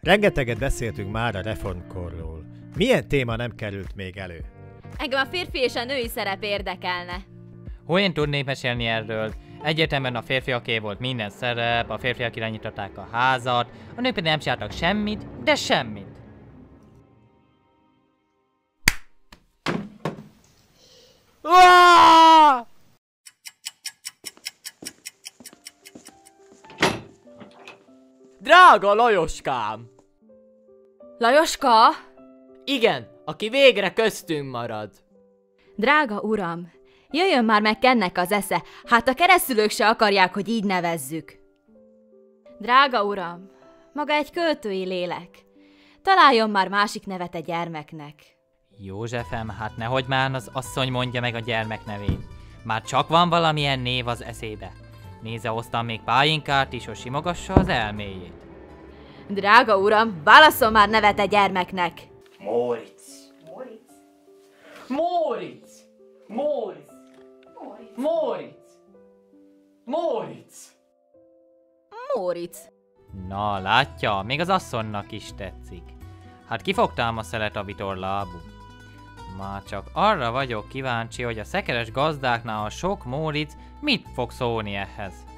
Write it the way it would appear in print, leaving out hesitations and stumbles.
Rengeteget beszéltünk már a reformkorról. Milyen téma nem került még elő? Engem a férfi és a női szerep érdekelne. Hol én tudnék mesélni erről? Egyetemben a férfiaké volt minden szerep, a férfiak irányították a házat, a nők pedig nem csináltak semmit, de semmit. Drága Lajoskám! Lajoska? Igen, aki végre köztünk marad. Drága uram, jöjjön már meg Kennek az esze, hát a keresztülők se akarják, hogy így nevezzük. Drága uram, maga egy költői lélek. Találjon már másik nevet a gyermeknek. Józsefem, hát nehogy már az asszony mondja meg a gyermek nevét. Már csak van valamilyen név az eszébe. Nézze, hoztam még pálinkát is, hogy simogassa az elméjét. Drága uram, válasszon már nevet a gyermeknek. Móricz. Móricz. Móricz. Móricz. Móricz. Móricz. Móricz. Na, látja, még az asszonynak is tetszik. Hát kifogtam a szelet a vitorlábú. Már csak arra vagyok kíváncsi, hogy a szekeres gazdáknál a sok Móricz mit fog szólni ehhez.